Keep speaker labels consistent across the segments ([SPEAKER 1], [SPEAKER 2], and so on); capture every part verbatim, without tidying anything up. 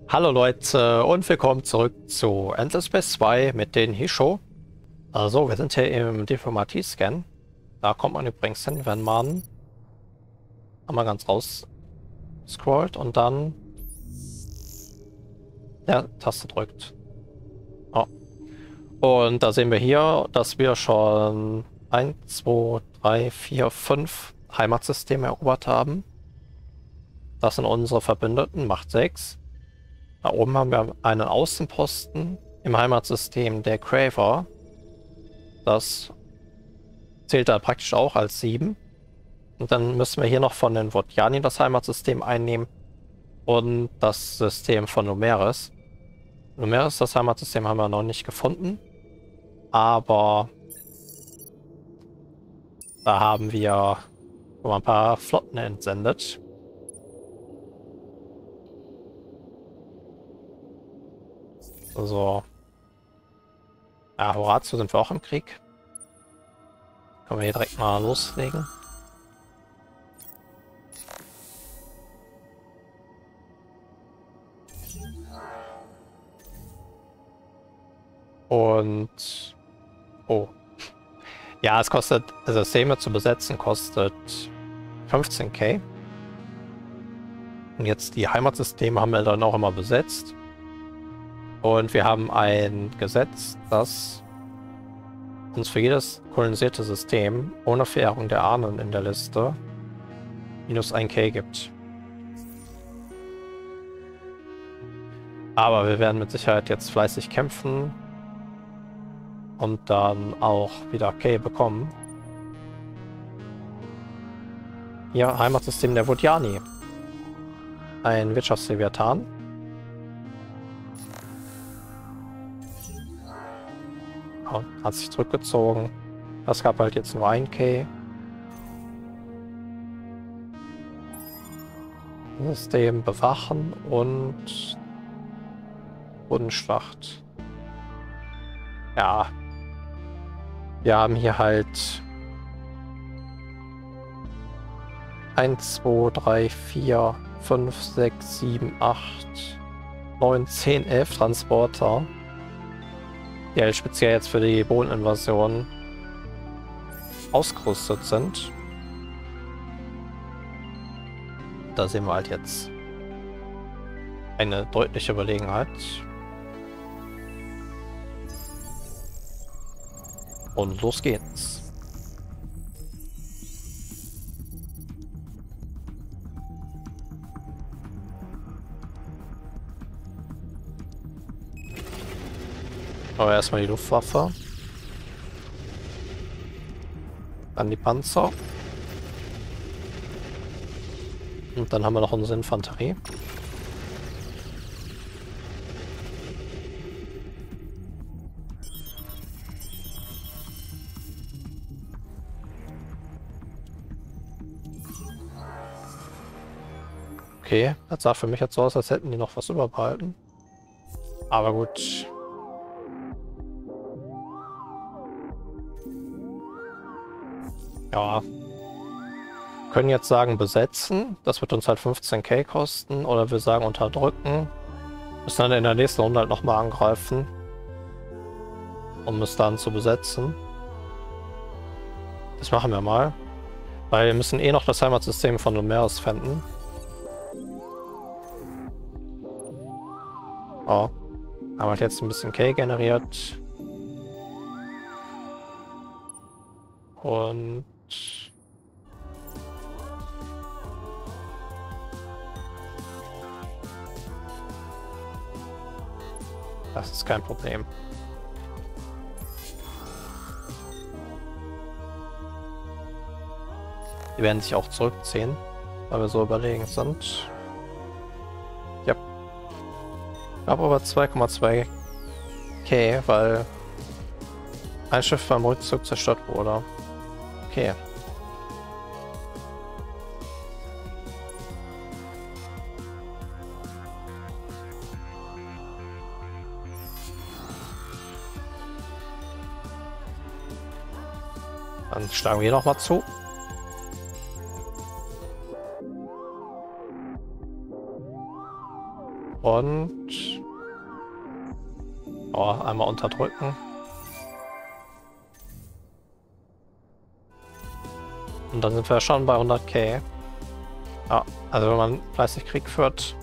[SPEAKER 1] Hallo Leute und willkommen zurück zu Endless Space zwei mit den Hisho. Also, wir sind hier im Diplomatie-Scan. Da kommt man übrigens hin, wenn man einmal ganz raus scrollt und dann der Taste drückt. Oh. Und da sehen wir hier, dass wir schon eins, zwei, drei, vier, fünf Heimatsysteme erobert haben. Das sind unsere Verbündeten, macht sechs. Da oben haben wir einen Außenposten im Heimatsystem der Craver. Das zählt da praktisch auch als sieben. Und dann müssen wir hier noch von den Vodjani das Heimatsystem einnehmen und das System von Numeris. Numeris, das Heimatsystem, haben wir noch nicht gefunden, aber da haben wir schon mal ein paar Flotten entsendet. So. Ja, Horatio sind wir auch im Krieg. Können wir hier direkt mal loslegen. Und... Oh. Ja, es kostet... Also Systeme zu besetzen kostet fünfzehn K. Und jetzt die Heimatsysteme haben wir dann auch immer besetzt. Und wir haben ein Gesetz, das uns für jedes kolonisierte System ohne Verehrung der Ahnen in der Liste minus ein K gibt. Aber wir werden mit Sicherheit jetzt fleißig kämpfen und dann auch wieder K bekommen. Hier, Heimatsystem der Vodjani. Ein Wirtschaftsleviathan. Hat sich zurückgezogen. Das gab halt jetzt nur ein K. System bewachen und Bodenschlacht. Ja. Wir haben hier halt eins, zwei, drei, vier, fünf, sechs, sieben, acht, neun, zehn, elf Transporter. Die halt speziell jetzt für die Bodeninvasion ausgerüstet sind. Da sehen wir halt jetzt eine deutliche Überlegenheit. Und los geht's. Aber erstmal die Luftwaffe. Dann die Panzer. Und dann haben wir noch unsere Infanterie. Okay, das sah für mich jetzt so aus, als hätten die noch was überbehalten. Aber gut. Ja. Können jetzt sagen besetzen. Das wird uns halt fünfzehn K kosten. Oder wir sagen unterdrücken. Müssen dann in der nächsten Runde halt nochmal angreifen. Um es dann zu besetzen. Das machen wir mal. Weil wir müssen eh noch das Heimatsystem von Numeris finden. Oh. Haben halt jetzt ein bisschen K generiert. Und... das ist kein Problem. Die werden sich auch zurückziehen, weil wir so überlegen sind. Ja. Ich habe aber zwei Komma zwei K, weil ein Schiff beim Rückzug zerstört wurde. Okay. Dann schlagen wir noch mal zu. Und oh, einmal unterdrücken. Und dann sind wir schon bei hunderttausend. Ja, also wenn man fleißig Krieg führt,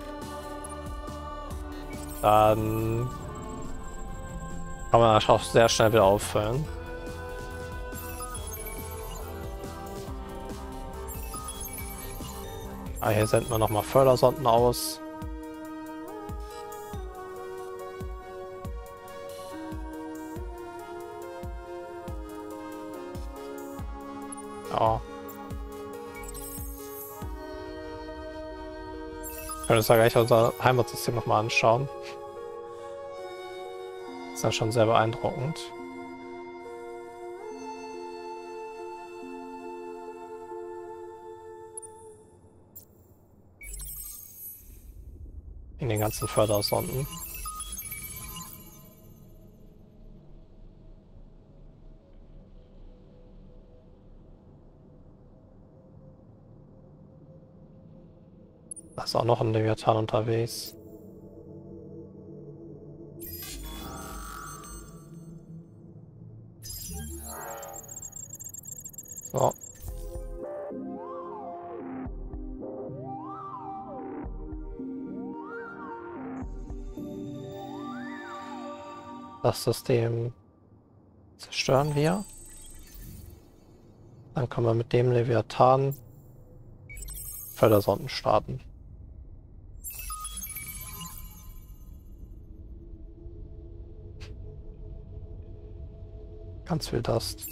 [SPEAKER 1] dann kann man das auch sehr schnell wieder auffüllen. Ah, hier senden wir nochmal Fördersonden aus. Ja. Wir können uns ja gleich unser Heimatsystem nochmal anschauen. Das ist dann schon sehr beeindruckend. In den ganzen Fördersonden. Da ist auch noch ein Leviathan unterwegs. So. Das System zerstören wir. Dann können wir mit dem Leviathan Fördersonden starten. Ganz viel Dust.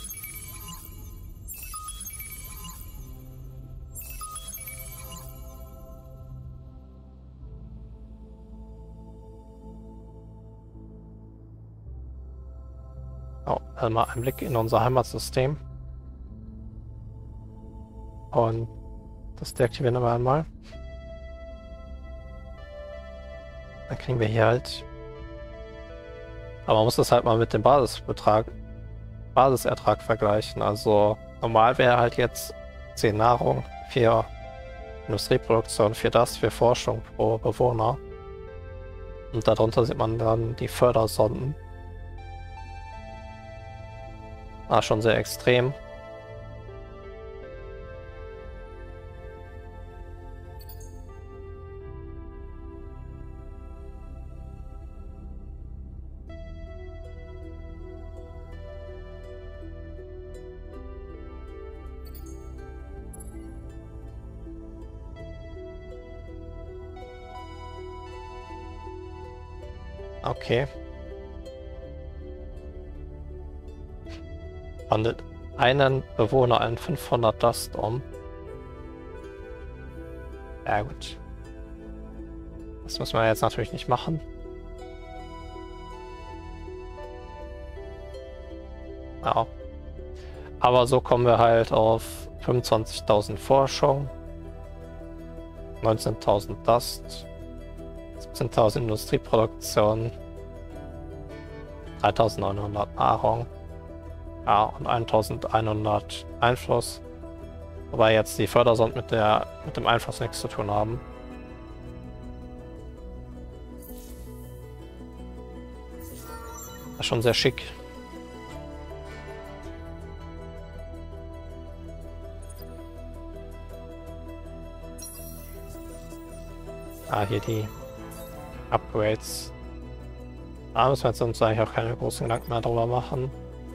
[SPEAKER 1] Oh, also mal ein Blick in unser Heimatsystem. Und das deaktivieren wir einmal. Dann kriegen wir hier halt... Aber man muss das halt mal mit dem Basisbetrag, Basisertrag vergleichen. Also normal wäre halt jetzt zehn Nahrung, vier Industrieproduktion, vier das, vier Forschung pro Bewohner. Und darunter sieht man dann die Fördersonden. Ah, schon sehr extrem. Okay. Wandelt einen Bewohner in fünfhundert Dust um. Ja gut. Das müssen wir jetzt natürlich nicht machen. Ja. Aber so kommen wir halt auf fünfundzwanzigtausend Forschung, neunzehntausend Dust, siebzehntausend Industrieproduktion, dreitausendneunhundert Nahrung, ja, und eintausendeinhundert Einfluss. Wobei jetzt die Fördersonden mit der mit dem Einfluss nichts zu tun haben. Das ist schon sehr schick. Ah, hier die Upgrades. Da müssen wir jetzt uns eigentlich auch keine großen Gedanken mehr drüber machen.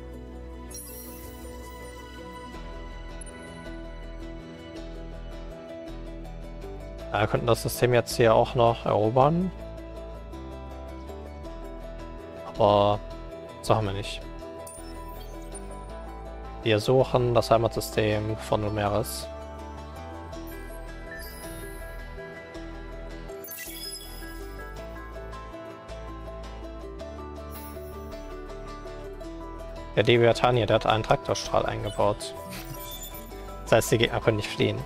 [SPEAKER 1] Ja, wir könnten das System jetzt hier auch noch erobern. Aber so haben wir nicht. Wir suchen das Heimatsystem von Numeris. Der Leviathan hier, der hat einen Traktorstrahl eingebaut. Das heißt, die Gegner können nicht fliehen.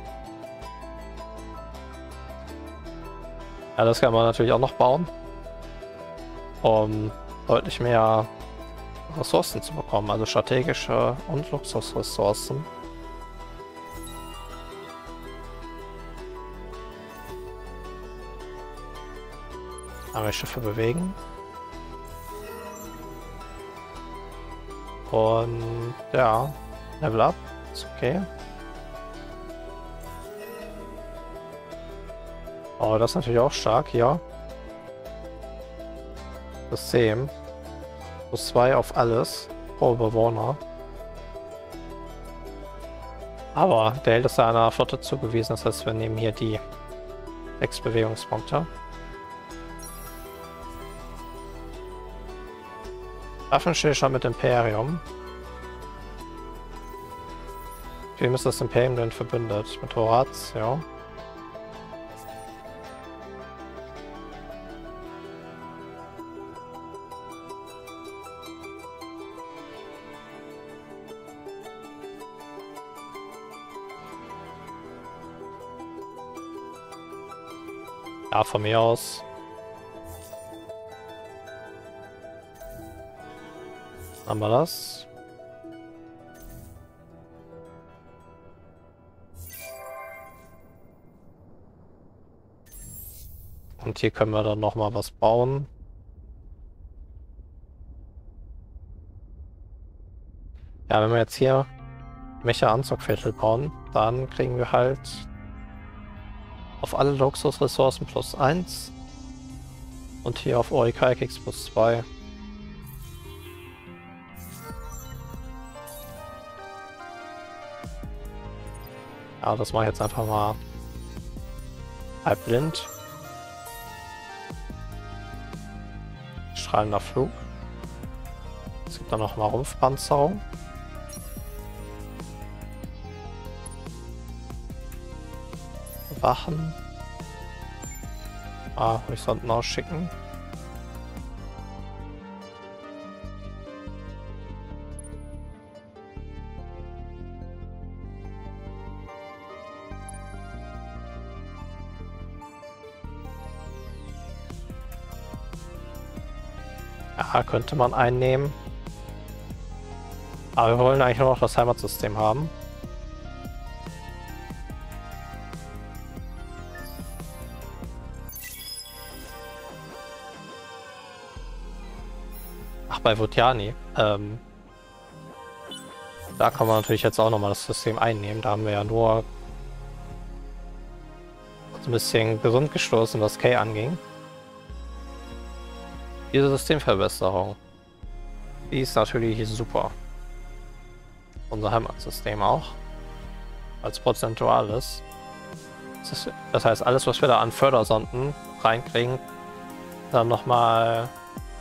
[SPEAKER 1] Ja, das kann man natürlich auch noch bauen, um deutlich mehr Ressourcen zu bekommen, also strategische und Luxusressourcen. Einmal Schiffe bewegen. Und ja, Level Up. Ist okay. Oh, das ist natürlich auch stark, ja. System. Plus zwei auf alles. Pro Bewohner. Aber der Held ist einer Flotte zugewiesen, das heißt, wir nehmen hier die sechs Bewegungspunkte. Waffenstillstand mit Imperium. Wem ist das Imperium denn verbündet? Mit Horatio. Ja, von mir aus. Haben wir das? Und hier können wir dann noch mal was bauen. Ja, wenn wir jetzt hier Mecha-Anzugviertel bauen, dann kriegen wir halt auf alle Luxusressourcen plus eins und hier auf Orichalkix plus zwei. Ja, das mache ich jetzt einfach mal halb blind. Strahlender Flug. Es gibt dann noch mal Rumpfpanzerung. Wachen. Ah, Horizonten ausschicken. Ja, könnte man einnehmen. Aber wir wollen eigentlich nur noch das Heimatsystem haben. Ach, bei Votiani. Ähm, da kann man natürlich jetzt auch nochmal das System einnehmen. Da haben wir ja nur ein bisschen gesund gestoßen, was K anging. Diese Systemverbesserung, die ist natürlich super. Unser Heimatsystem auch. Als prozentuales. Das, ist, das heißt, alles, was wir da an Fördersonden reinkriegen, dann nochmal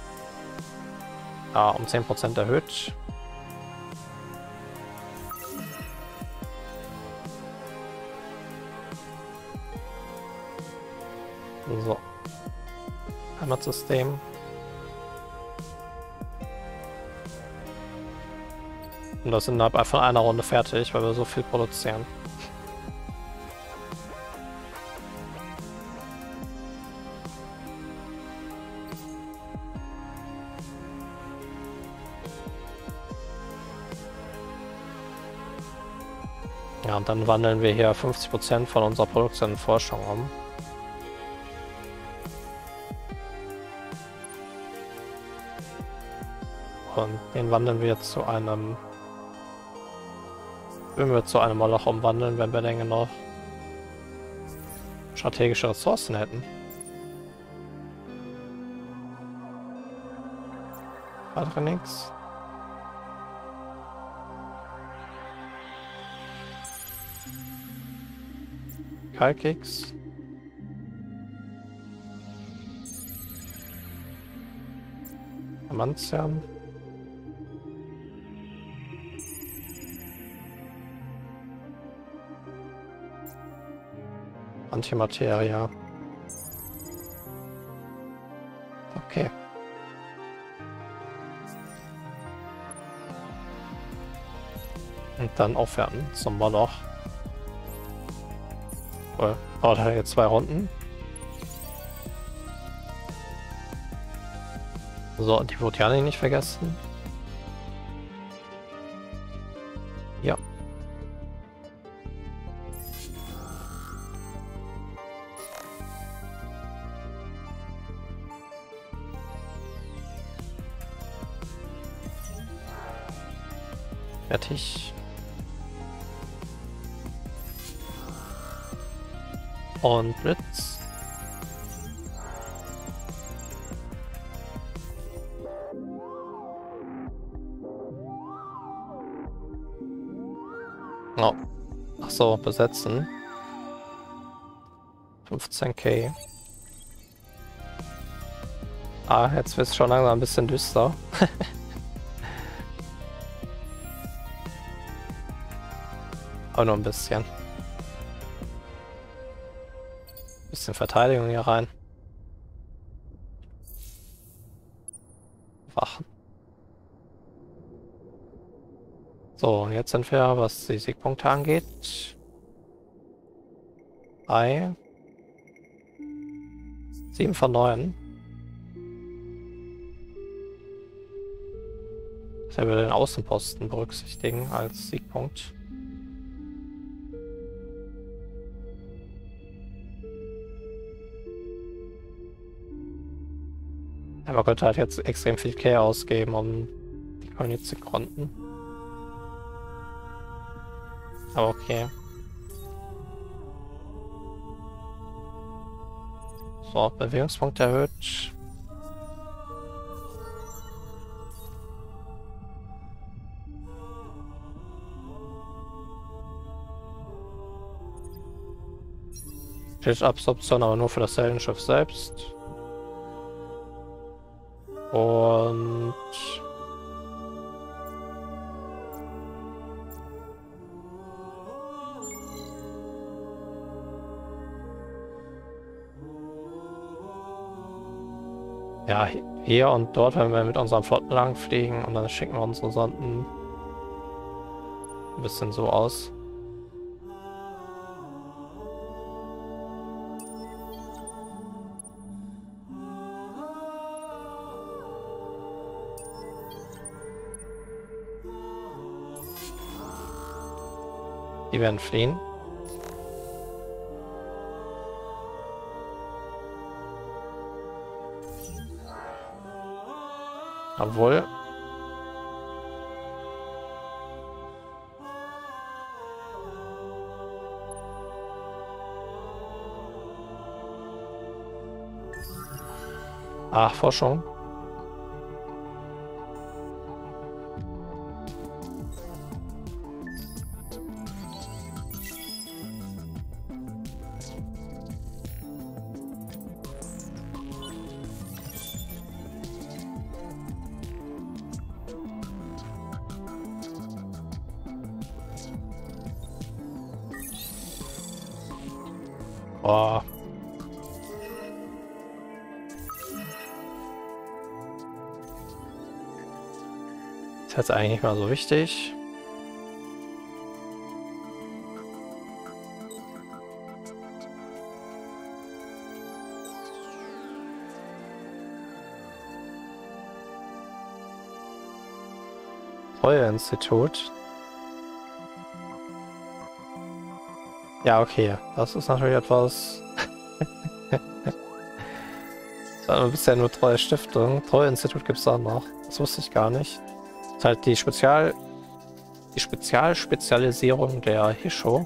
[SPEAKER 1] ja, um zehn Prozent erhöht. So. Heimatsystem. Und das sind innerhalb von einer Runde fertig, weil wir so viel produzieren. Ja, und dann wandeln wir hier fünfzig Prozent von unserer Produktion in Forschung um. Und den wandeln wir jetzt zu einem... Würden wir zu einem Moloch umwandeln, wenn wir denn genau strategische Ressourcen hätten. Weiter nichts. Kalkix. Amantium. Antimateria. Okay. Und dann aufwerten zum Moloch. Cool. Dauert halt jetzt zwei Runden. So, die Votiani nicht vergessen. Ja. Fertig. Und Blitz. Oh. Ach so, besetzen. fünfzehn K. Ah, jetzt wird es schon langsam ein bisschen düster. Aber nur ein bisschen. Bisschen Verteidigung hier rein. Wachen. So, und jetzt sind wir, was die Siegpunkte angeht. Drei. Sieben von neun. Das wir den Außenposten berücksichtigen als Siegpunkt. Ja, man könnte halt jetzt extrem viel Care ausgeben, um die Kolonie zu gründen. Aber okay. So, Bewegungspunkt erhöht. Absorption, aber nur für das Heldenschiff selbst. Und ja, hier und dort, wenn wir mit unseren Flotten lang fliegen und dann schicken wir unsere Sonden ein bisschen so aus. Die werden fliehen. Obwohl. Ach, Forschung. Oh. Ist jetzt eigentlich nicht mal so wichtig. Treueinstitut. Ja, okay. Das ist natürlich etwas... Du bist ja nur Treue Stiftung. Treueinstitut gibt es da noch. Das wusste ich gar nicht. Das ist halt die Spezial... Die Spezialspezialisierung der Hisho.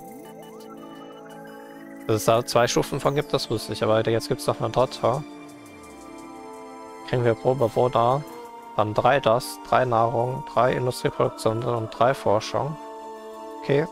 [SPEAKER 1] Dass es da zwei Stufen von gibt, das wusste ich. Aber jetzt gibt es noch eine dritte. Kriegen wir pro Bewohner. Dann drei das, drei Nahrung, drei Industrieproduktion und drei Forschung. Okay.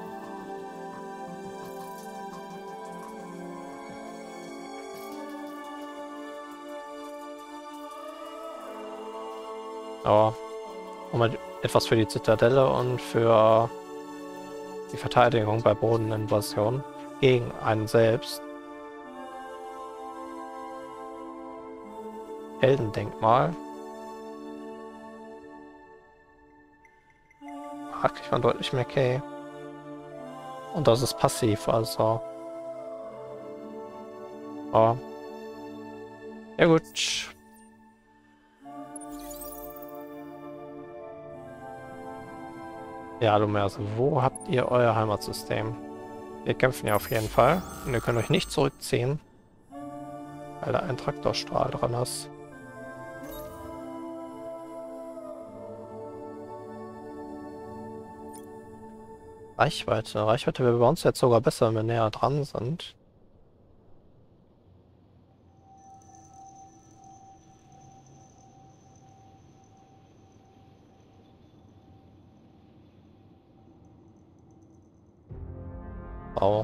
[SPEAKER 1] Aber nochmal etwas für die Zitadelle und für die Verteidigung bei Bodeninvasion gegen einen selbst. Heldendenkmal. Da kriegt man deutlich mehr K. Und das ist passiv, also. Oh. Ja gut. Ja, Lumerse, wo habt ihr euer Heimatsystem? Wir kämpfen ja auf jeden Fall. Und ihr könnt euch nicht zurückziehen, weil da ein Traktorstrahl dran ist. Reichweite. Reichweite wäre bei uns jetzt sogar besser, wenn wir näher dran sind. Oh.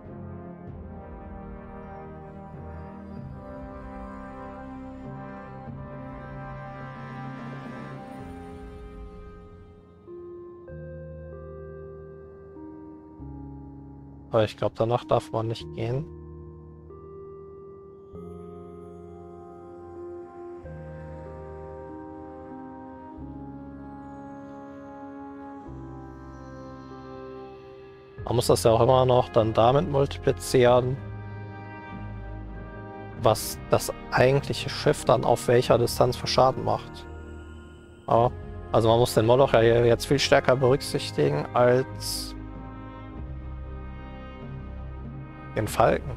[SPEAKER 1] Aber ich glaube, danach darf man nicht gehen. Man muss das ja auch immer noch dann damit multiplizieren, was das eigentliche Schiff dann auf welcher Distanz für Schaden macht. Ja, also man muss den Moloch ja jetzt viel stärker berücksichtigen als den Falken.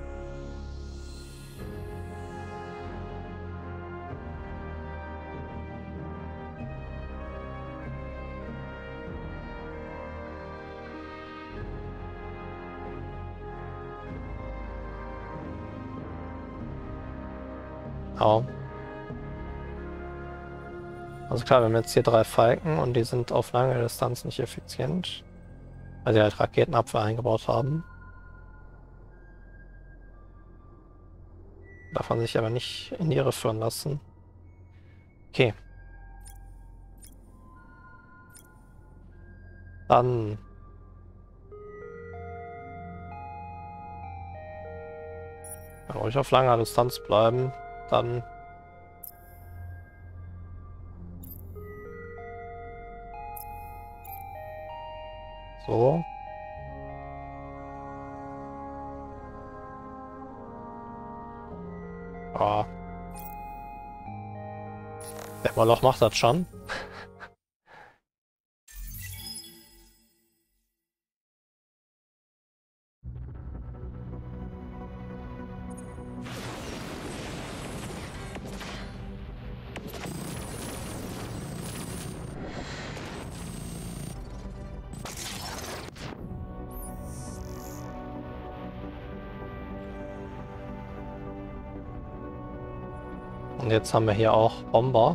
[SPEAKER 1] Ja. Also klar, wir haben jetzt hier drei Falken und die sind auf lange Distanz nicht effizient, weil sie halt Raketenabwehr eingebaut haben. Darf man sich aber nicht in die Irre führen lassen. Okay. Dann... Wenn wir ruhig auf langer Distanz bleiben, dann... So. Ja. Der Moloch macht das schon. Und jetzt haben wir hier auch Bomber.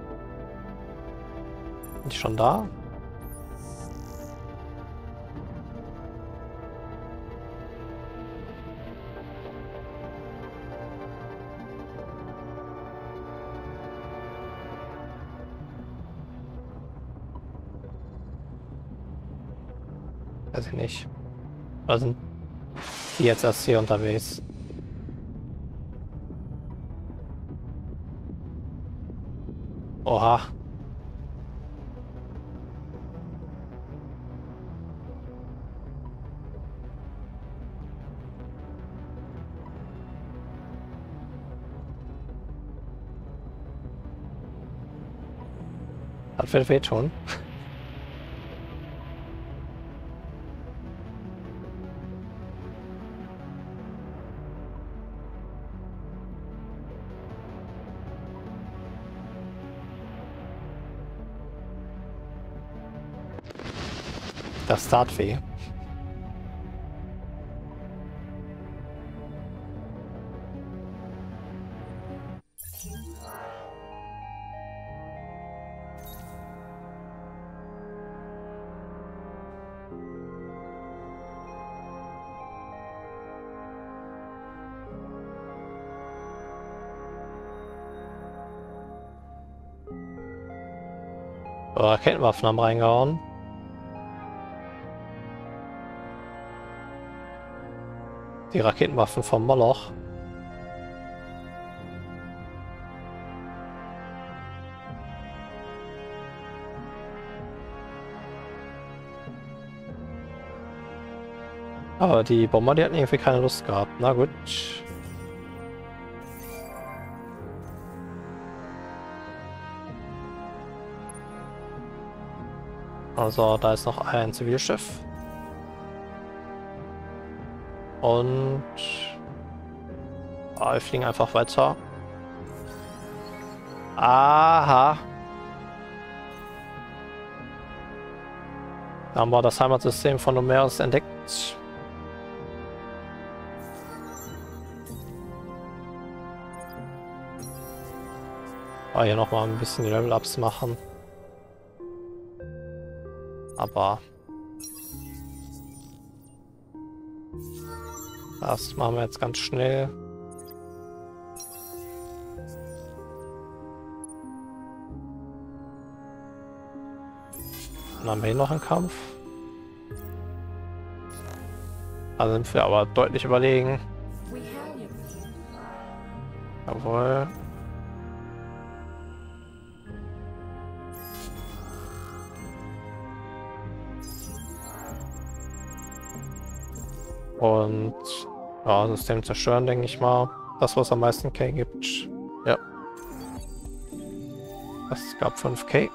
[SPEAKER 1] Sind die schon da? Weiß ich nicht. Oder sind die jetzt erst hier unterwegs? Oha. Das wird wehtun. Das tat weh. Raketenwaffen haben reingehauen. Die Raketenwaffen vom Moloch. Aber die Bomber, die hatten irgendwie keine Lust gehabt. Na gut. Also da ist noch ein Zivilschiff. Und ah, wir fliegen einfach weiter. Aha. Da haben wir das Heimatsystem von Numeris entdeckt. Aber hier nochmal ein bisschen die Level-Ups machen. Aber das machen wir jetzt ganz schnell. Dann haben wir hier noch einen Kampf. Da sind wir aber deutlich überlegen. Jawohl. Und ja, System zerstören, denke ich mal. Das, was am meisten K gibt. Ja. Es gab fünf K.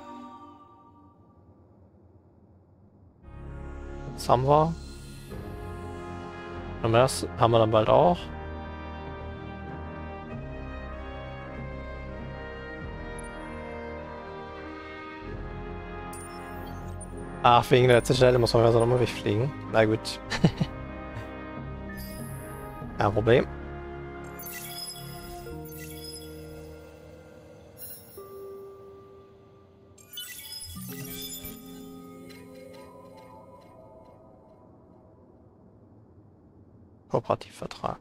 [SPEAKER 1] Das haben wir. Und das haben wir dann bald auch. Ach, wegen der Zitadelle muss man ja so nochmal wegfliegen. Na gut. Kein Problem. Kooperativvertrag.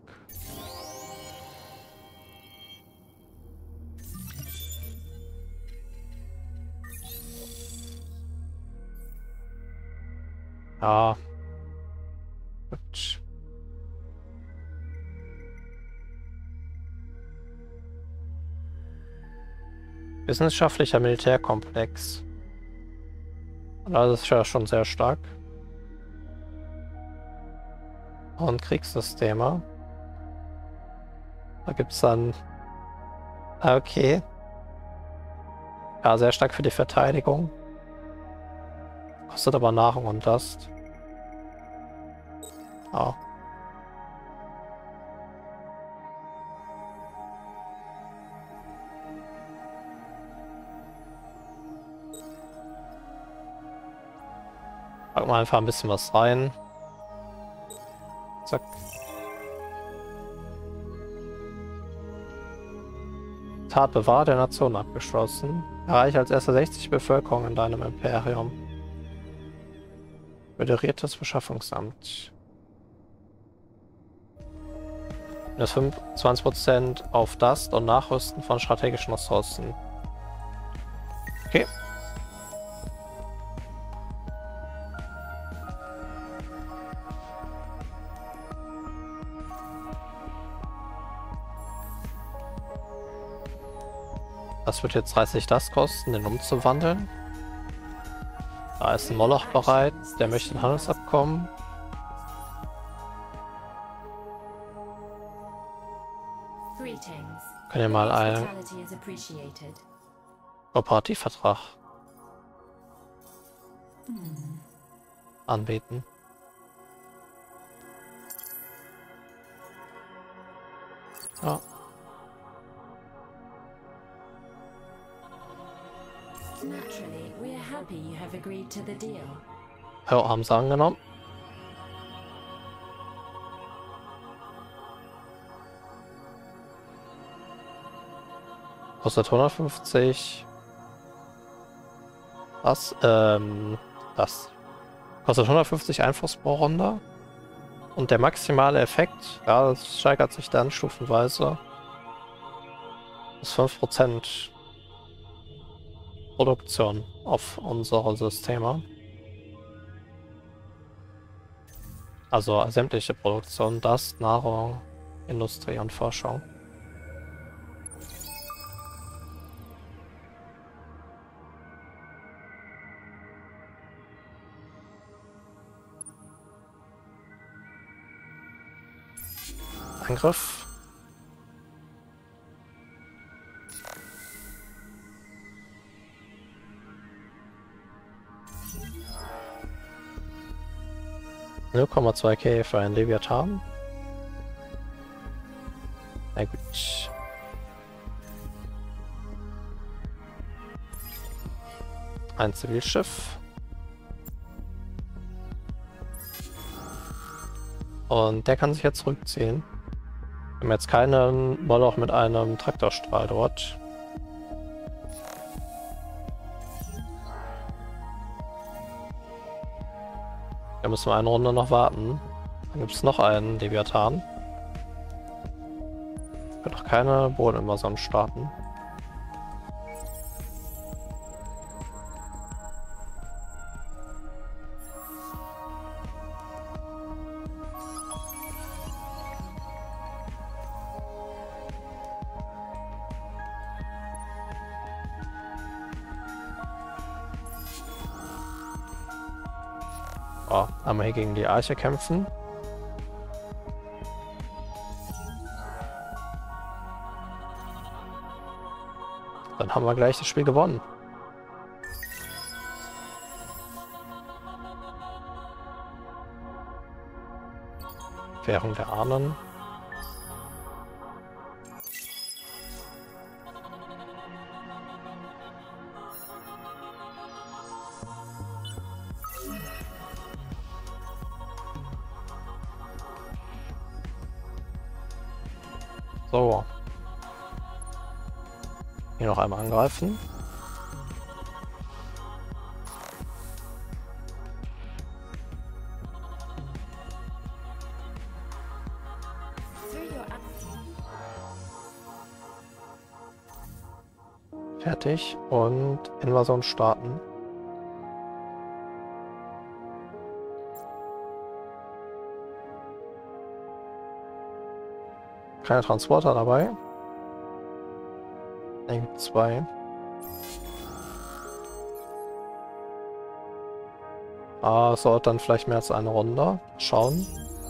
[SPEAKER 1] Ja. Gut. Wissenschaftlicher Militärkomplex. Das ist ja schon sehr stark. Und Kriegssysteme. Da gibt es dann... Okay. Ja, sehr stark für die Verteidigung. Kostet aber Nahrung und Last. Ja. Packen wir einfach ein bisschen was rein. Zack. Tat Bewahr der Nation abgeschlossen. Erreiche als erster sechzig Bevölkerung in deinem Imperium. Föderiertes Beschaffungsamt. Das fünfundzwanzig Prozent auf das und Nachrüsten von strategischen Ressourcen. Okay. Das wird jetzt dreißig das kosten, den umzuwandeln. Da ist ein Moloch bereit, der möchte ein Handelsabkommen. Können wir mal einen Kooperativvertrag anbieten. Ja. Ja, haben sie angenommen. Kostet hundertfünfzig. Das, ähm, das. Kostet hundertfünfzig Einfluss pro Runde. Und der maximale Effekt, ja, das steigert sich dann stufenweise. Das ist fünf Prozent Produktion auf unsere Systeme. Also sämtliche Produktion, das, Nahrung, Industrie und Forschung. Angriff. null Komma zwei K für einen Leviathan. Na gut. Ein Zivilschiff. Und der kann sich jetzt zurückziehen. Wir haben jetzt keinen Moloch mit einem Traktorstrahl dort. Da müssen wir eine Runde noch warten. Dann gibt es noch einen Leviathan. Ich kann doch keine Bodeninvasion starten. Oh, einmal hier gegen die Arche kämpfen. Dann haben wir gleich das Spiel gewonnen. Währung der Ahnen. So. Hier noch einmal angreifen. Fertig und Invasion starten. Keine Transporter dabei. Dann gibt es zwei. Ah, es dauert dann vielleicht mehr als eine Runde. Schauen.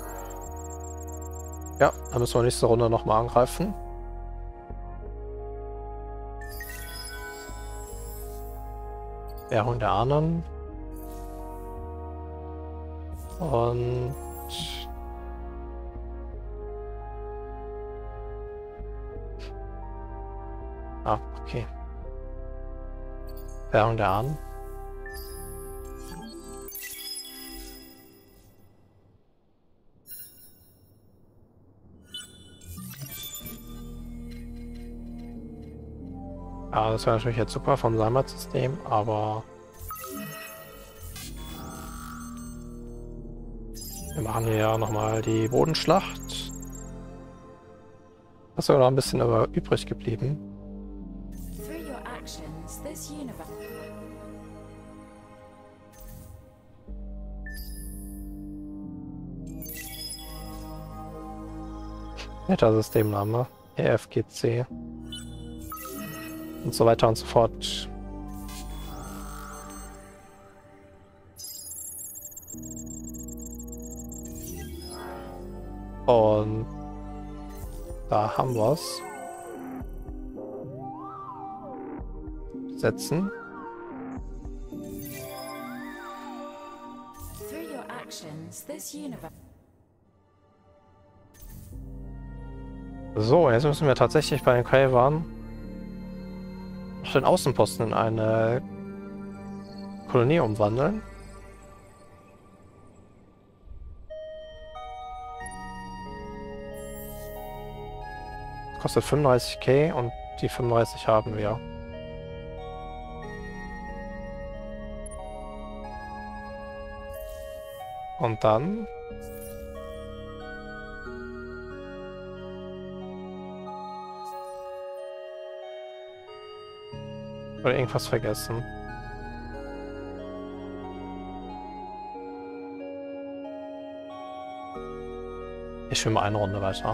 [SPEAKER 1] Ja, dann müssen wir nächste Runde nochmal angreifen. Währung der Ahnen. Und... Ah, okay. Währung der Ahnen. Ja, das wäre natürlich jetzt super vom Heimatsystem, aber wir machen hier ja nochmal die Bodenschlacht. Das ist sogar noch ein bisschen über übrig geblieben. Netter Systemname. E F G C. Und so weiter und so fort. Und da haben wir es. Setzen. So, jetzt müssen wir tatsächlich bei den Kaiwan noch den Außenposten in eine Kolonie umwandeln. Das kostet fünfunddreißig K und die fünfunddreißig haben wir. Und dann oder irgendwas vergessen. Ich spiele mal eine Runde weiter.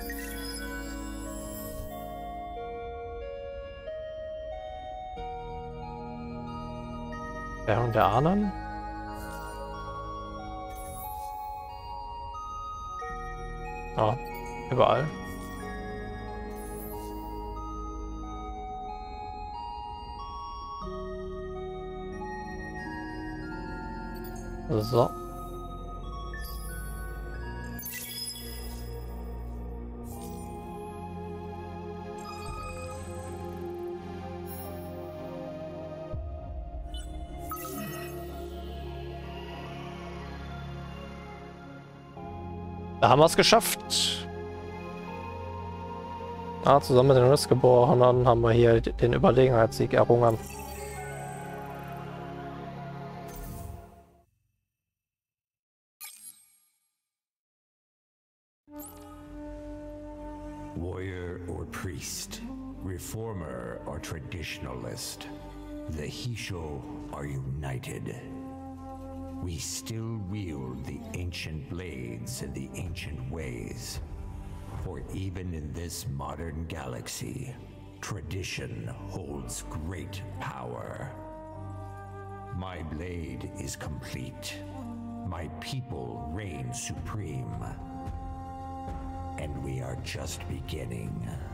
[SPEAKER 1] Währung der Ahnen. Ja, überall. So. Da haben wir es geschafft. Ah, zusammen mit den Rissgeborenen haben wir hier den Überlegenheitssieg errungen.
[SPEAKER 2] Warrior or priest, reformer or traditionalist, the Hisho are united. We still wield the ancient blades and the ancient ways. For even in this modern galaxy, tradition holds great power. My blade is complete. My people reign supreme. And we are just beginning.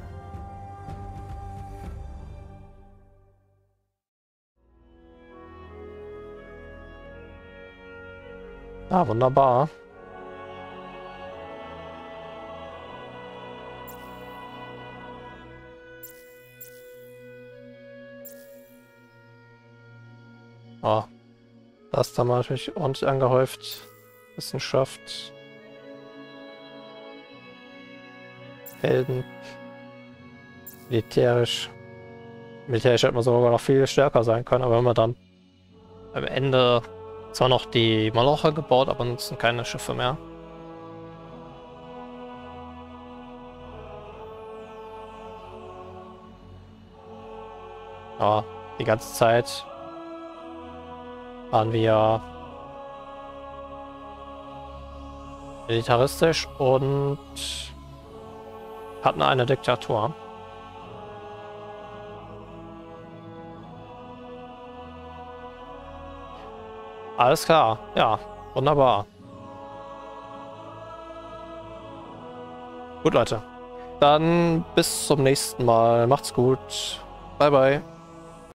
[SPEAKER 1] Ah, wunderbar. Oh, das haben wir natürlich ordentlich angehäuft. Wissenschaft. Helden. Militärisch. Militärisch hätte man sogar noch viel stärker sein können, aber wenn wir dann am Ende zwar noch die Maloche gebaut, aber nutzen keine Schiffe mehr. Ja, die ganze Zeit waren wir militaristisch und hatten eine Diktatur. Alles klar, ja, wunderbar. Gut, Leute. Dann bis zum nächsten Mal. Macht's gut. Bye, bye.